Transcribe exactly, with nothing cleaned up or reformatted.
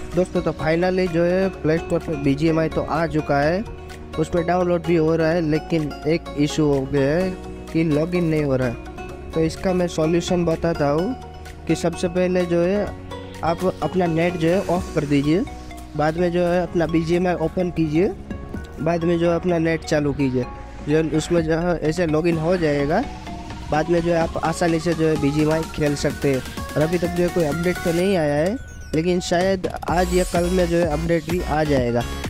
दोस्तों तो फाइनली जो है प्ले स्टोर पर बी जी एम आई तो आ चुका है, उस पर डाउनलोड भी हो रहा है, लेकिन एक इशू हो गया है कि लॉगिन नहीं हो रहा है। तो इसका मैं सॉल्यूशन बताता हूँ कि सबसे पहले जो है आप अपना नेट जो है ऑफ कर दीजिए, बाद में जो है अपना B G M I open कीजिए, बाद में जो है अपना नेट चालू कीजिए, जो उसमें जो है ऐसे लॉगिन हो जाएगा। बाद में जो है आप आसानी से जो है बी जी एम आई खेल सकते हैं। और अभी तक जो है कोई अपडेट तो नहीं आया है, लेकिन शायद आज या कल में जो है अपडेट भी आ जाएगा।